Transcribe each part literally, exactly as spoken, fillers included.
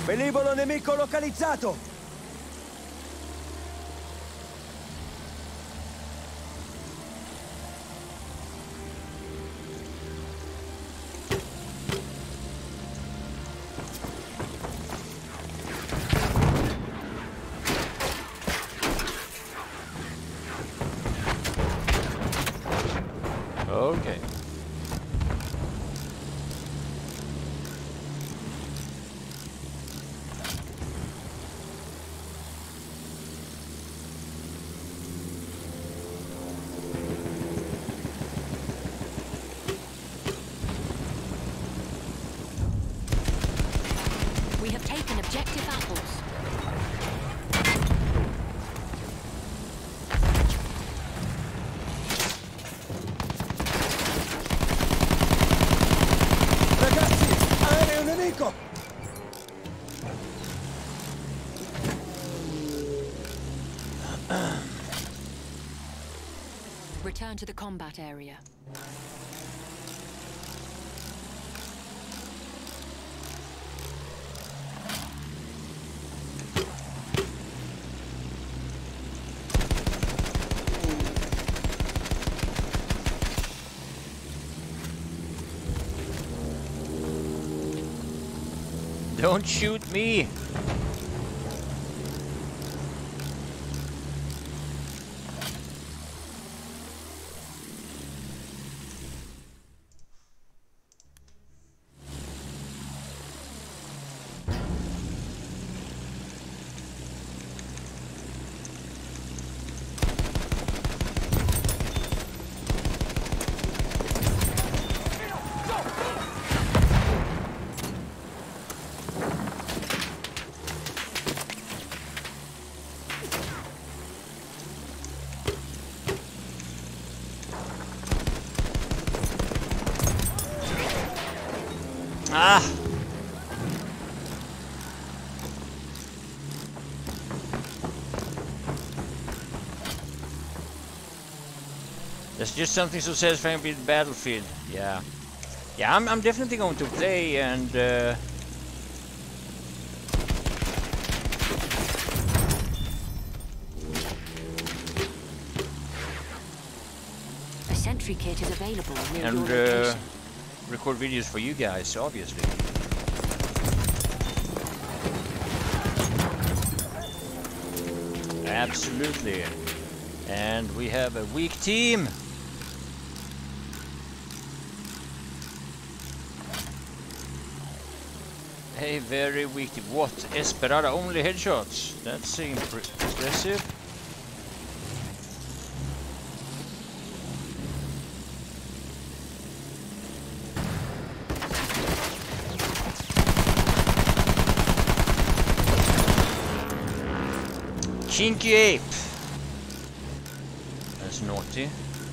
Velivolo nemico localizzato! Okay. We have taken objective apples. Return to the combat area. Don't shoot me! Ah! There's just something so satisfying with Battlefield. Yeah. Yeah, I'm, I'm definitely going to play and... Uh, A sentry kit is available near and your uh, location. record videos for you guys, obviously. Absolutely. And we have a weak team. A very weak team. What? Esperada only headshots? That's impressive. Chinky ape. That's naughty.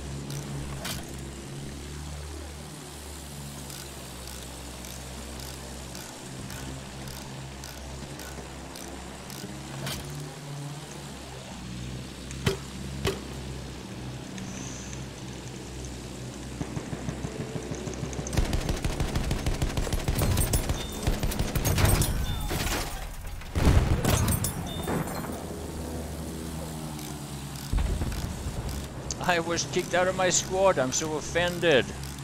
I was kicked out of my squad. I'm so offended.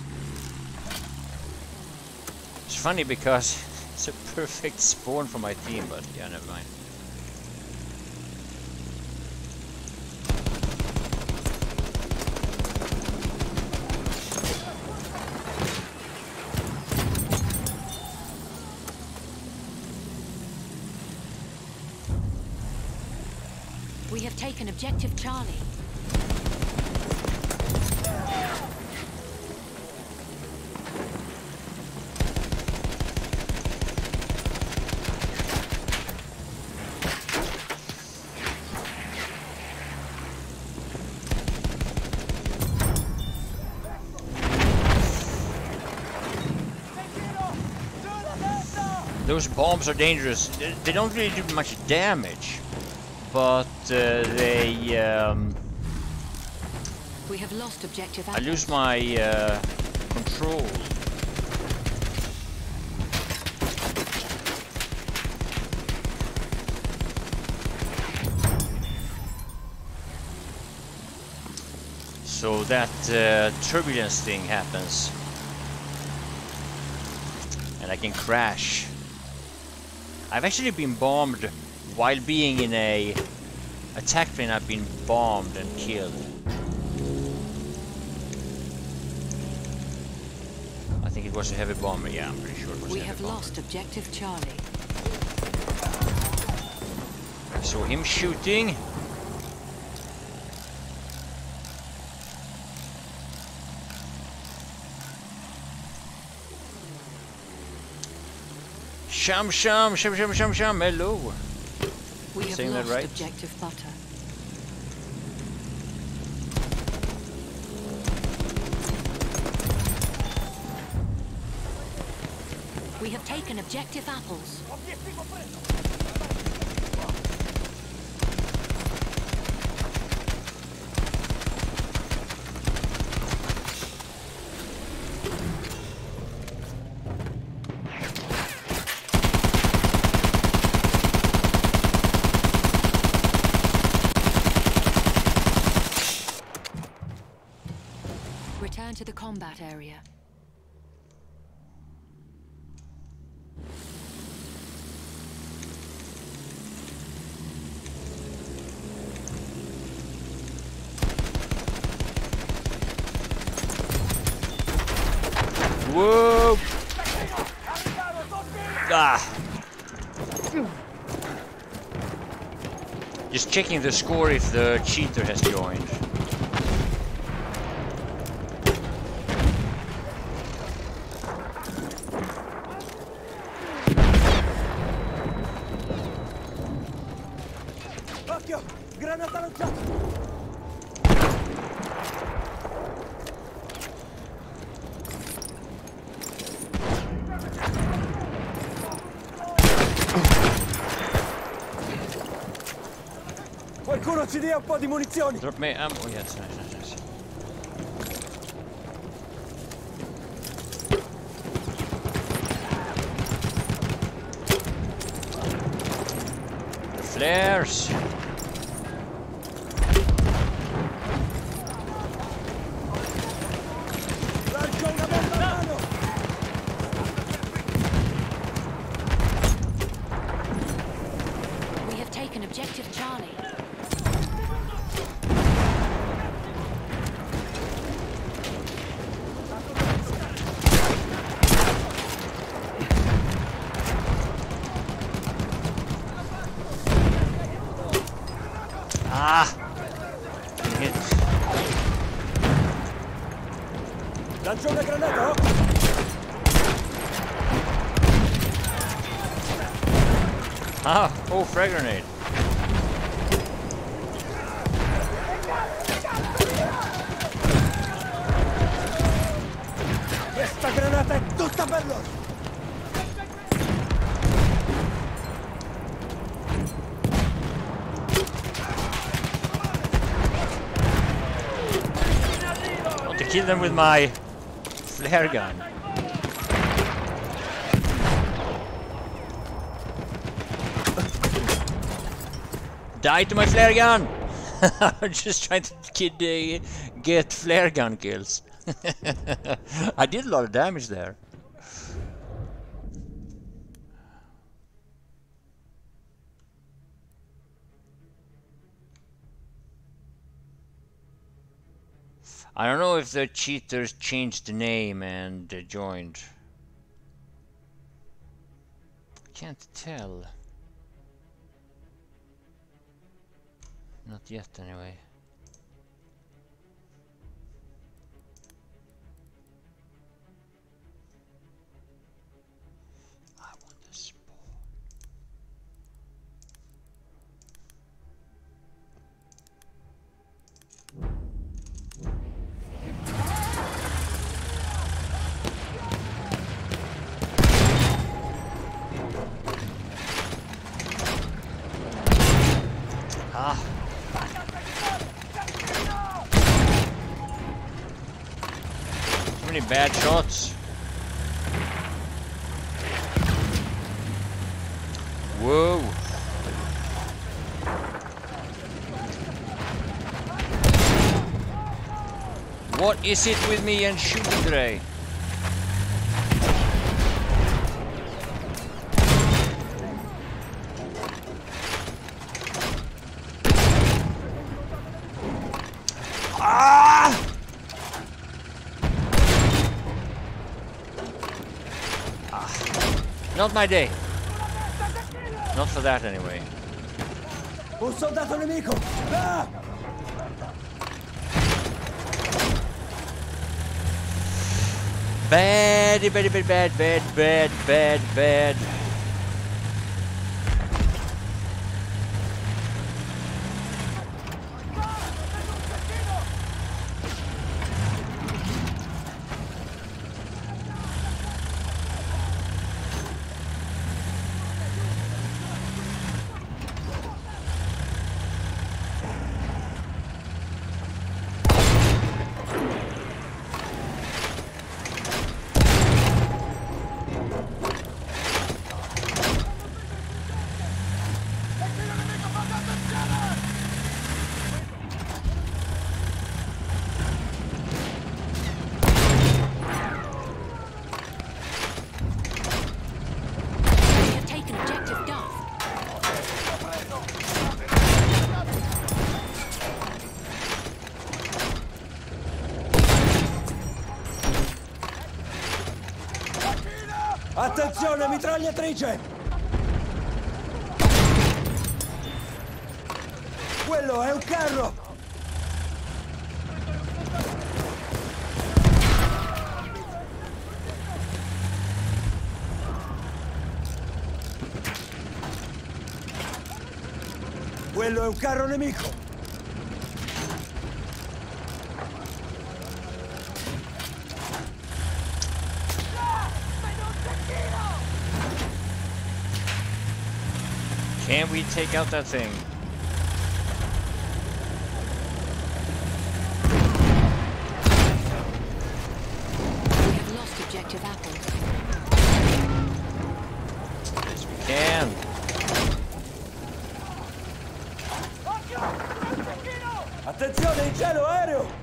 It's funny because it's a perfect spawn for my team, but yeah, never mind. We have taken objective Charlie. Those bombs are dangerous. They, they don't really do much damage, but uh, they. Um, We have lost objective. I lose my uh, control. So that uh, turbulence thing happens. And I can crash. I've actually been bombed while being in a attack plane. I've been bombed and killed. I think it was a heavy bomber. Yeah, I'm pretty sure it was We a heavy have bomber. lost objective Charlie. I saw him shooting. Sham sham sham sham sham sham. Hello. We have Saying that lost right? objective butter. We have taken objective apples. Return to the combat area. Whoa! Ah! Just checking the score if the cheater has joined. Occhio! Granata lanciata! Qualcuno ci dia un po' di munizioni! Drop me ammo. Oh, yes, nice, nice, nice. The flares. Lancio una bomba a mano! We have taken objective Charlie. Ah! Hit. Lancio una granata, occhio! Ah! Oh, frag grenade. Questa granata è tutta per loro! I want to kill them with my flare gun. Die to my flare gun! I'm just trying to kid, uh, get flare gun kills. I did a lot of damage there. I don't know if the cheaters changed the name and uh, joined. Can't tell. Not yet, anyway. I want the spawn. Ah. So many bad shots. Whoa. What is it with me and shooting today? Ah! Ah. Not my day. Not for that anyway. Un soldato nemico! Ah! Bad, bad, bad, bad, bad, bad, bad, bad. Attenzione, mitragliatrice! Quello è un carro! Quello è un carro nemico! Can we take out that thing? We have lost objective apples. Yes, we can. Attenzione, in cielo, aereo!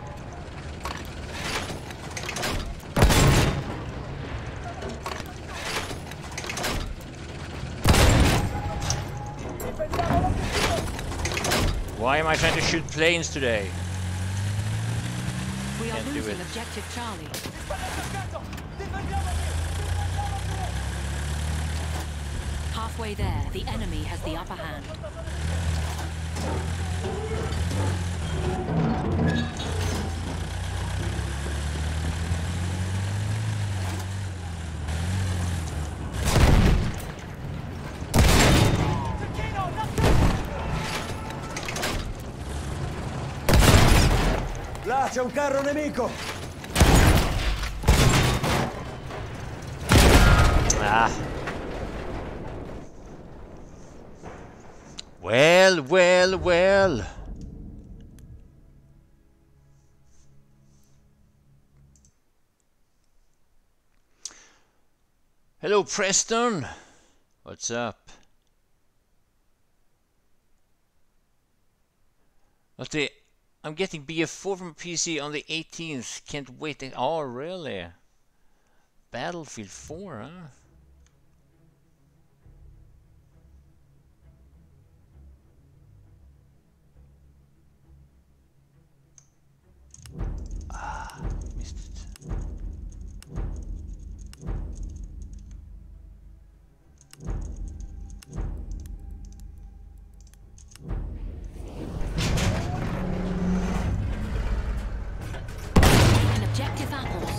Why am I trying to shoot planes today? We are Can't do losing it. objective Charlie. Halfway there, the enemy has the upper hand. Là c'è un carro nemico! Ah. Well, well, well. Hello, Preston. What's up? What's the... I'm getting B F four from P C on the eighteenth. Can't wait. Oh, really? Battlefield four, huh? Ah, missed it. An objective apples.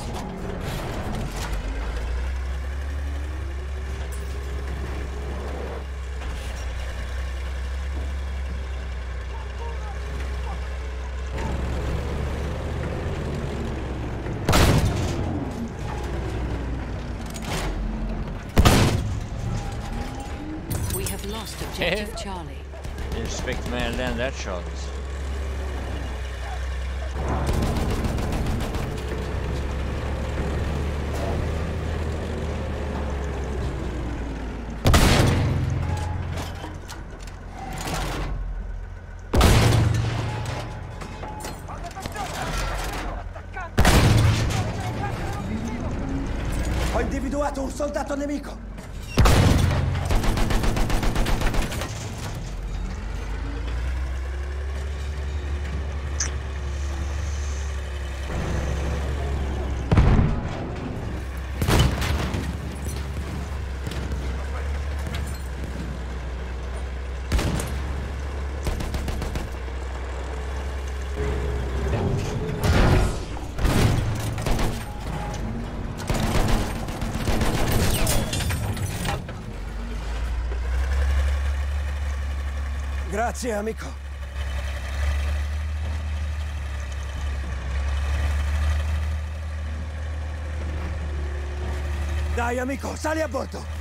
We have lost objective Charlie. Didn't expect man to land that shot. individuato un soldato nemico! Grazie, amico. Dai, amico, sali a bordo.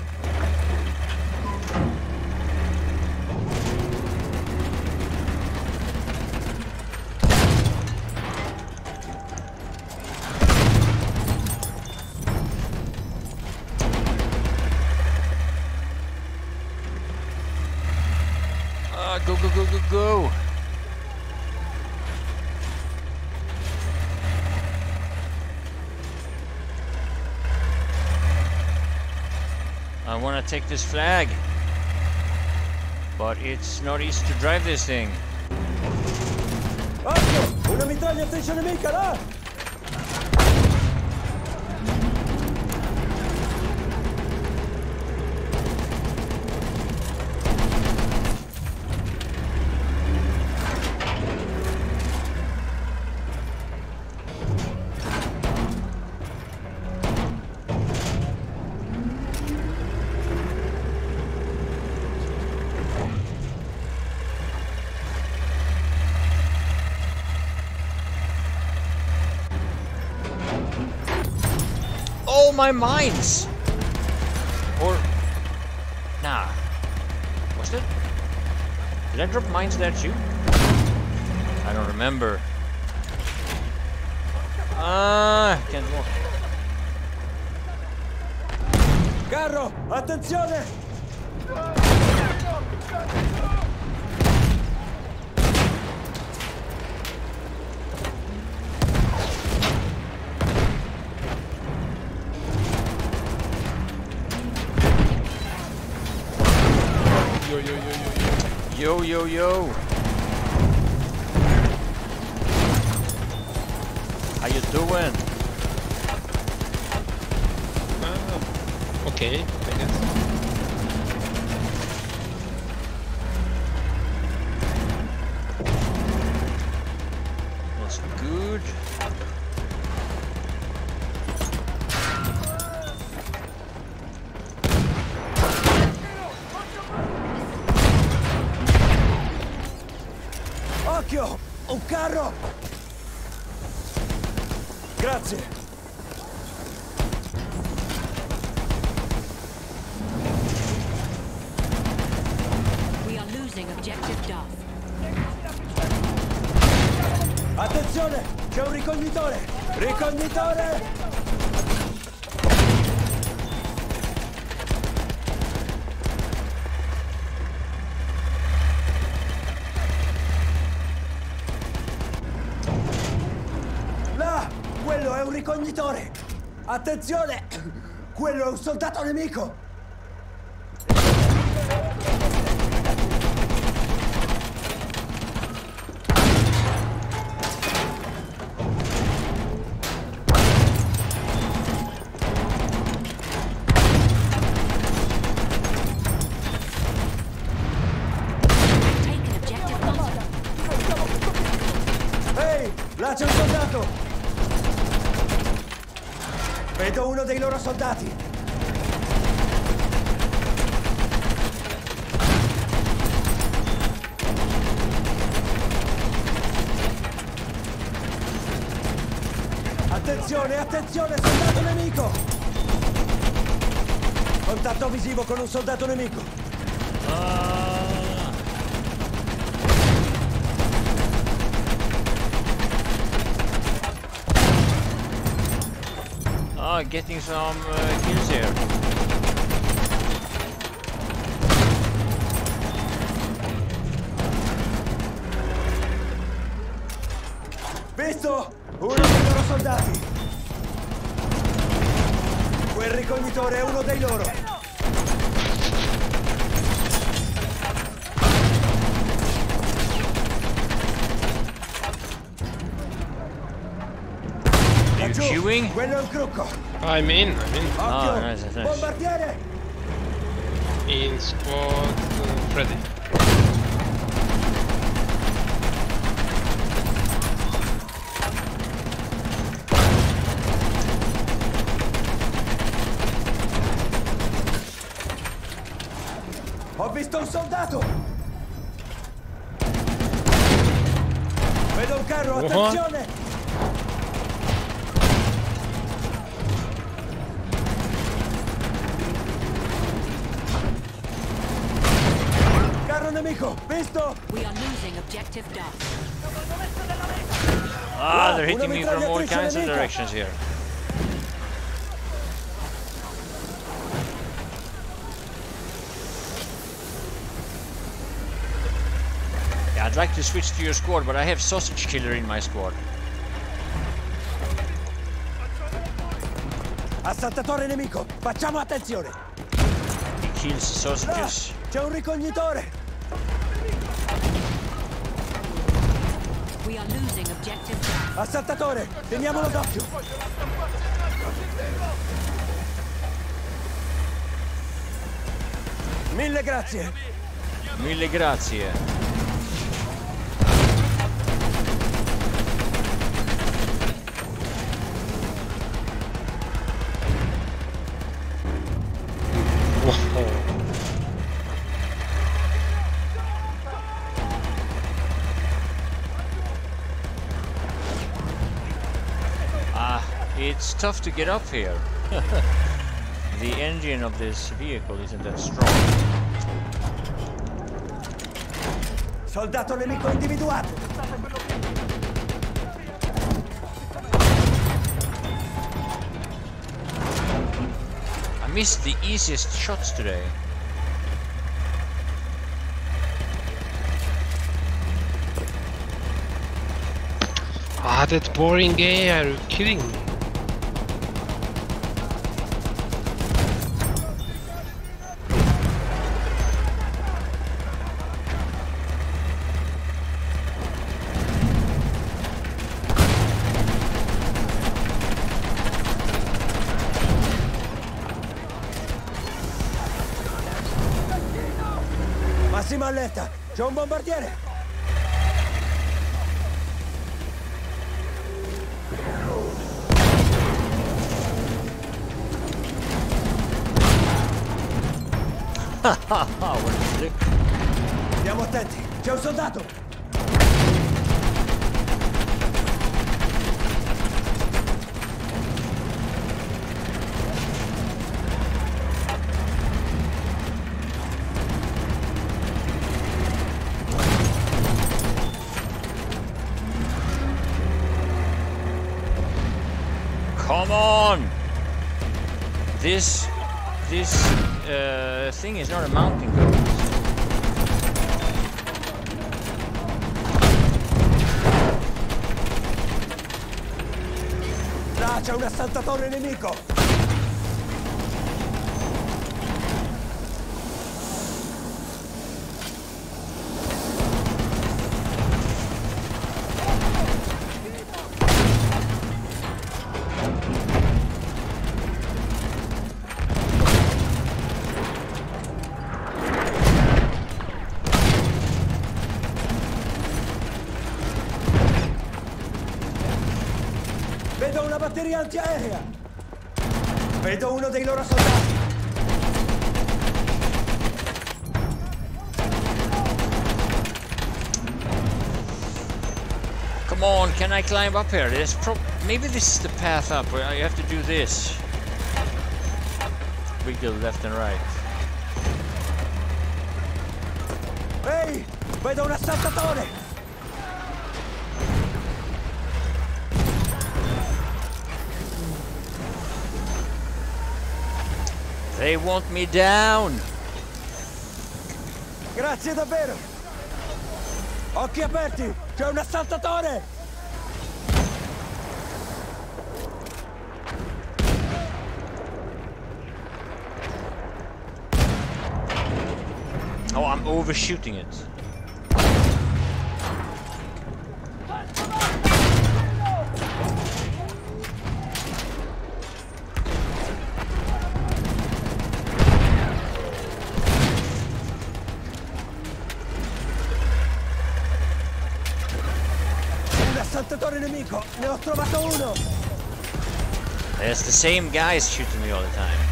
Go, go, go, go, go! I want to take this flag, but it's not easy to drive this thing. Occhio! Una mitragliatrice nemica là! Oh, my mines! Or... Nah. Was it? Did I drop mines there too? I don't remember. Ah, uh, can't walk. Carro, attenzione! Yo, yo, yo, yo, yo. Yo, yo, yo. How you doing? Ah, okay, I guess. That's good. Occhio! Un carro! Grazie! We are losing objective Duff. Attenzione! C'è un ricognitore! Ricognitore! Quello è un ricognitore! Attenzione! Quello è un soldato nemico! Ehi! Là c'è un soldato! Vedo uno dei loro soldati! Attenzione, attenzione, soldato nemico! Contatto visivo con un soldato nemico! Ah. Oh, getting some uh, kills here. Visto! Uno dei loro soldati! Quel ricognitore è uno dei loro. Are you queuing? Quello è un trucco. I'm in, I'm in. Occhio. Oh, nice, nice. Bombardiere. In squad uh, ready. Ho visto un soldato. Vedo un carro, attenzione. Carro nemico, visto? We are losing objective Duff. Ah, they're hitting me from all kinds of directions here. Yeah, I'd like to switch to your squad, but I have Sausage Killer in my squad. Assaltatore nemico, facciamo attenzione. He kills the sausages. Là, c'è un ricognitore. We are losing objective Duff. Assaltatore, teniamolo d'occhio. Mille grazie. Mille grazie. Ah, it's tough to get up here. The engine of this vehicle isn't that strong. Soldato nemico individuato. I missed the easiest shots today. Ah, that boring game, are you kidding me? Massimo allerta, c'è un bombardiere. What a flick. Stiamo attenti, c'è un soldato. Come on! This this uh, thing is not a mountain goat. Là c'è un assaltatore nemico. Vedo una batteria antiaerea. Vedo uno dei loro soldati. Come on, can I climb up here? There's pro maybe this is the path up where you have to do this. Wiggle left and right. Ehi, vedo un assaltatore. They want me down. Grazie davvero. Occhi aperti, c'è un assaltatore. Oh, I'm overshooting it. Un assaltatore nemico! Ne ho trovato uno! There's the same guys shooting me all the time.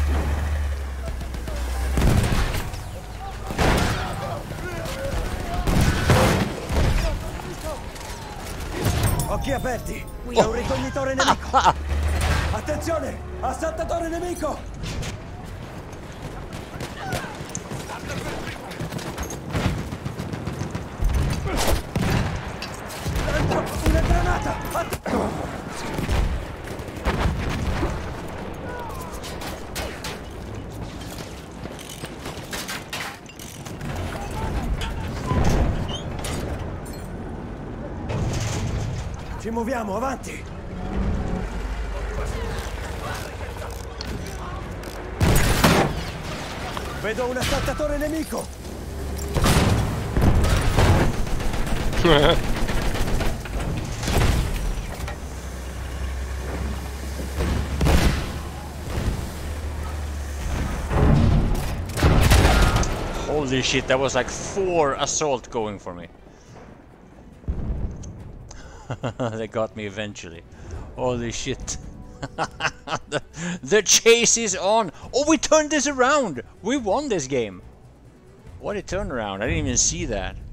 Occhi aperti! C'è un ricognitore nemico! Attenzione! Assaltatore nemico! Lancio una granata! Att- Ci muoviamo, avanti! Vedo un assaltatore nemico! Holy shit, that was like four assault going for me. They got me eventually. Holy shit. the, the chase is on. Oh, we turned this around. We won this game. What a turnaround. I didn't even see that.